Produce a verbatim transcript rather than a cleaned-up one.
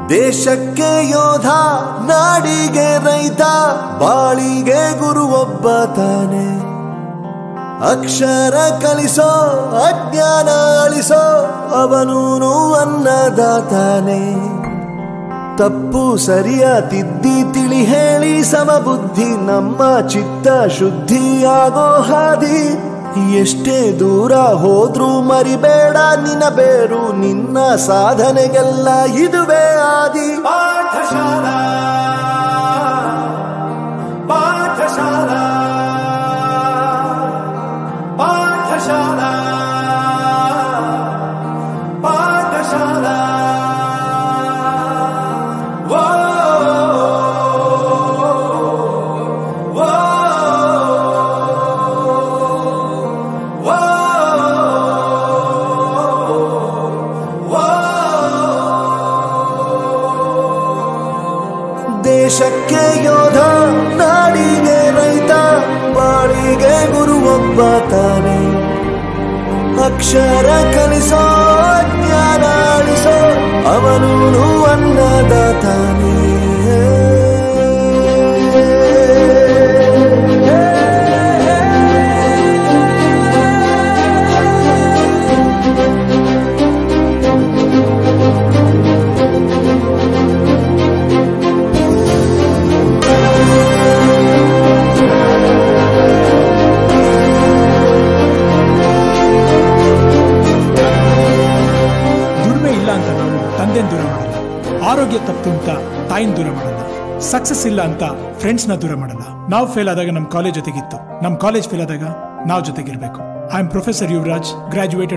ದೇಶಕ್ಕೆ ಯೋಧ ನಾಡಿಗೆ ರೈತ ಬಾಳಿಗೆ ಗುರು ಒಬ್ಬ ತಾನೆ ಅಕ್ಷರ ಕಲಿಸೋ ಅಜ್ಞಾನ ಅಳಿಸೋ ಅವನೂನು ಅನ್ನದಾತಾನೆ ತಪ್ಪು ಸರಿಯ ತಿದ್ದಿ ತಿಳಿ ಹೇಳಿ ಸಮಬುದ್ಧಿ ನಮ್ಮ ಚಿತ್ತ ಶುದ್ಧಿಯಾಗೋ ಹಾದಿ ಎಷ್ಟೇ ದೂರ ಹೋದ್ರೂ ಮರಿಬೇಡ ನಿನ್ನ ಬೇರು ನಿನ್ನ ಸಾಧನೆಗೆಲ್ಲ ಇದುವೇ ಆದಿ ಪಾಠಶಾಲಾ ಪಾಠಶಾಲಾ ಪಾಠಶಾಲಾ ಪಾಠಶಾಲಾ ದೇಶಕ್ಕೆ ಯೋಧ ನಾಡಿಗೆ ರೈತ ಬಾಳಿಗೆ ಗುರು ಒಬ್ಬ ತಾನೆ ಅಕ್ಷರ ಕಲಿಸೋ ಜ್ಞಾನ ಅಳಿಸೋ ಅವನೂನು ಅನ್ನದಾತಾನೆ ತಂದೆನ್ ದೂರ ಮಾಡಲ್ಲ, ಆರೋಗ್ಯ ತಪ್ಪು ಅಂತ ತಾಯಿನ ದೂರ ಮಾಡಲ್ಲ, ಸಕ್ಸಸ್ ಇಲ್ಲ ಅಂತ ಫ್ರೆಂಡ್ಸ್ ನ ದೂರ ಮಾಡಲ್ಲ. ನಾವು ಫೇಲ್ ಆದಾಗ ನಮ್ ಕಾಲೇಜ್ ಜೊತೆಗಿತ್ತು, ನಮ್ ಕಾಲೇಜ್ ಫೇಲ್ ಆದಾಗ ನಾವು ಜೊತೆಗಿರ್ಬೇಕು. I am professor Yuvaraj, graduated